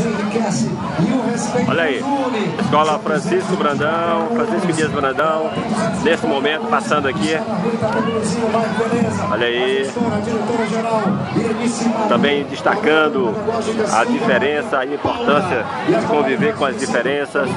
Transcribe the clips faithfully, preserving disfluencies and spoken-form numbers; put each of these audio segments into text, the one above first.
Olha aí, Escola Francisco Brandão, Francisco Dias Brandão, nesse momento passando aqui. Olha aí, também destacando a diferença, a importância de conviver com as diferenças.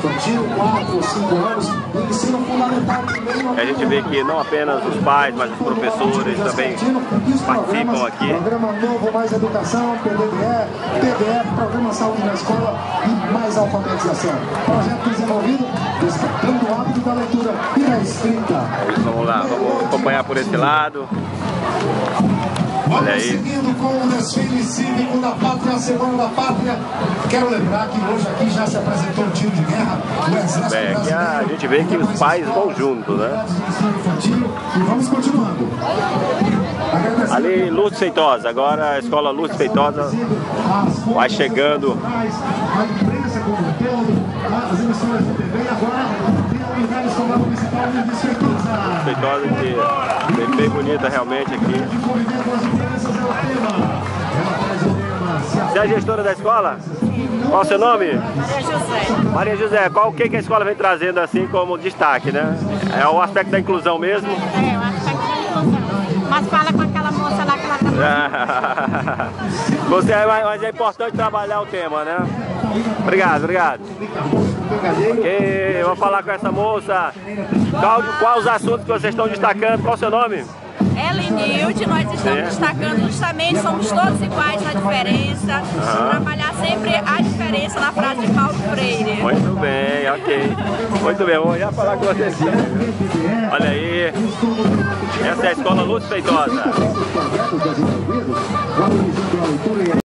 A gente vê que não apenas os pais, mas os professores também participam aqui. Programa novo, mais educação, P D E, P D F, Programa Saúde na Escola e mais alfabetização. Projeto desenvolvido despertando o hábito da leitura e da escrita. Vamos lá, vamos acompanhar por esse lado. Olha aí. Vamos seguindo com o desfile cívico da Pátria, a Semana da Pátria. Quero lembrar que hoje aqui já se apresentou um tiro de guerra. O Exército Bem, aqui a gente vê que os pais vão junto, né? E vamos continuando. Ali, Lúcio Feitosa, agora a Escola Lúcio Feitosa vai chegando. A imprensa como um todo, as emissoras de T V e agora tem a unidade escolar municipal de Lúcio Feitosa. Feitosa que é bem bonita realmente aqui. Você é a gestora da escola? Qual o seu nome? Maria José. Maria José, qual o que que a escola vem trazendo assim como destaque, né? É o aspecto da inclusão mesmo? É, o aspecto da inclusão. Mas fala com aquela moça lá que ela tá... Você, mas é importante trabalhar o tema, né? Obrigado, obrigado. Ok, eu vou falar com essa moça. Qual, qual os assuntos que vocês estão destacando? Qual o seu nome? Elenilde, nós estamos é. destacando justamente, somos todos iguais na diferença, Uhum. trabalhar sempre a diferença na frase de Paulo Freire. Muito bem, ok. Muito bem, vou já falar com vocês. Olha aí, essa é a Escola Lúcio Feitosa.